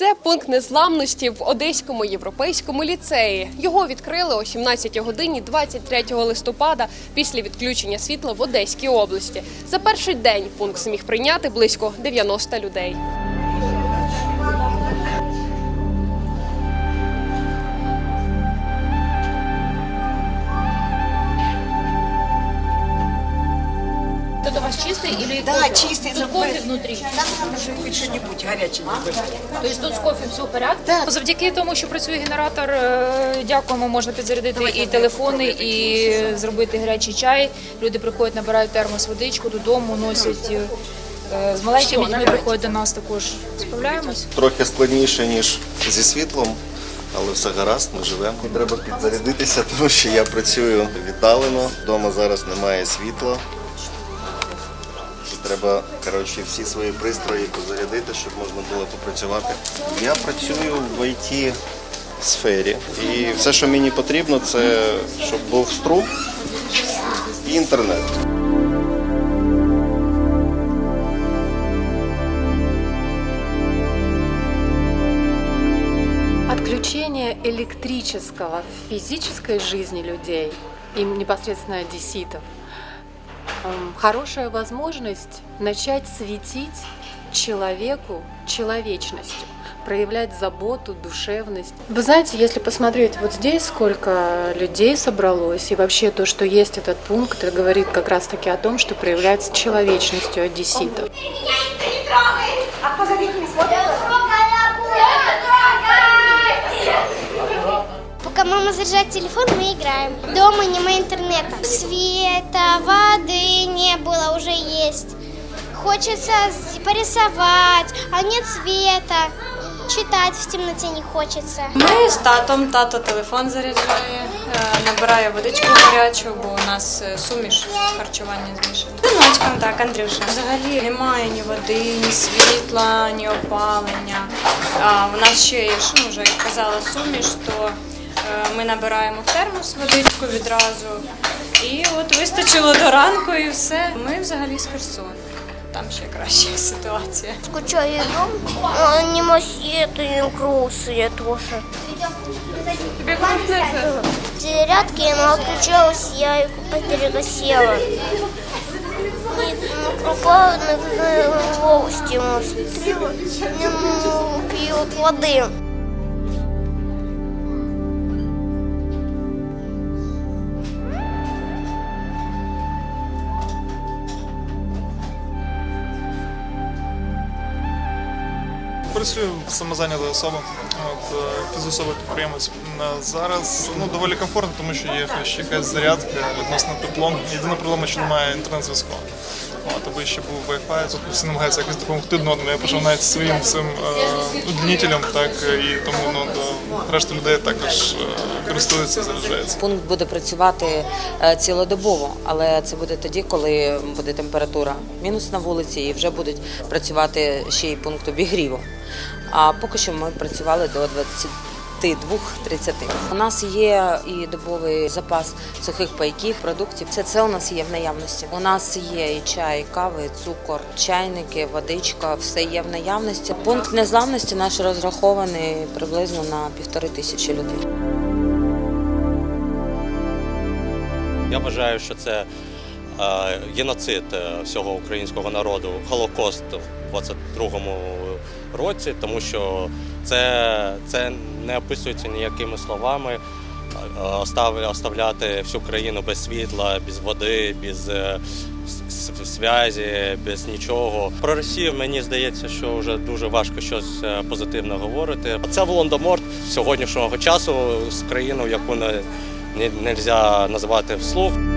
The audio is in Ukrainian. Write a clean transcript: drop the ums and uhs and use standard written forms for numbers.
Це пункт незламності в Одеському європейському ліцеї. Його відкрили о 17 годині 23 листопада після відключення світла в Одеській області. За перший день пункт зміг прийняти близько 90 людей. Это у вас чистый или Да, кофе? чистый. Тут кофе внутри. Там може хоч що-небудь гаряче. Тобто тут з кофе все в порядку? Так. Завдяки тому, що працює генератор, дякуємо, можна підзарядити і телефони, і зробити гарячий чай. Люди приходять, набирають термос, водичку додому, носять. З маленькими дітьми приходять до нас також. Справляємось. Трохи складніше, ніж зі світлом, але все гаразд, ми живемо. Треба підзарядитися, тому що я працюю віддалено, вдома зараз немає світла. Треба, всі свої пристрої позарядити, щоб можна було попрацювати. Я працюю в IT-сфері. І все, що мені потрібно, це щоб був струм і інтернет. Отключение электрического в физической жизни людей, им непосредственно одесситов, хорошая возможность начать светить человеку человечностью, проявлять заботу, душевность. Вы знаете, если посмотреть вот здесь, сколько людей собралось, и вообще то, что есть этот пункт, это говорит как раз-таки о том, что проявляется человечностью одесситов. Пока мама заряжает телефон, мы играем. Дома нема интернета. Света, воды не было, уже есть. Хочется порисовать, а нет света. Читать в темноте не хочеться. Ми з татом, тато телефон заряджає, набирає водичку гарячу, бо у нас суміш харчування змішане. Синочком, так, Андрюша. Взагалі немає ні води, ні світла, ні опалення. У нас ще є, вже як казала, суміш, то ми набираємо в термос водичку відразу. І от вистачило до ранку і все. Ми взагалі з Херсону. Там ще краща ситуація. Скучаю дома, нема света, и грустно я тоже. Тобі грустно це? Зарядки, она отключалась, я их перегасила. И крупа на новости смотрела, пьют воды. Працюю самозайнята особа, фізособа-підприємець. Зараз доволі комфортно, тому що є ще якась зарядка відносно теплом. Єдина проблема, що немає інтернет-зв'язку. Аби ще був Wi-Fi, тут всі намагаються якось допомогти одному. Я пішов навіть своїм цим удлінителем, і тому решта людей також користуються, заряджаються. Пункт буде працювати цілодобово, але це буде тоді, коли буде температура мінус на вулиці і вже будуть працювати ще й пункт обігріву. А поки що ми працювали до 22-30. У нас є і добовий запас сухих пайків, продуктів. Це у нас є в наявності. У нас є і чай, і кава, і цукор, чайники, водичка, все є в наявності. Пункт незламності наш розрахований приблизно на 1500 людей. Я вважаю, що це геноцид всього українського народу, Голокост у 22-му році, тому що це не описується ніякими словами. Оставляти всю країну без світла, без води, без зв'язі, без нічого. Про Росію, мені здається, що вже дуже важко щось позитивне говорити. Це Волан-де-Морт сьогоднішнього часу з країною, яку не можна називати вслух.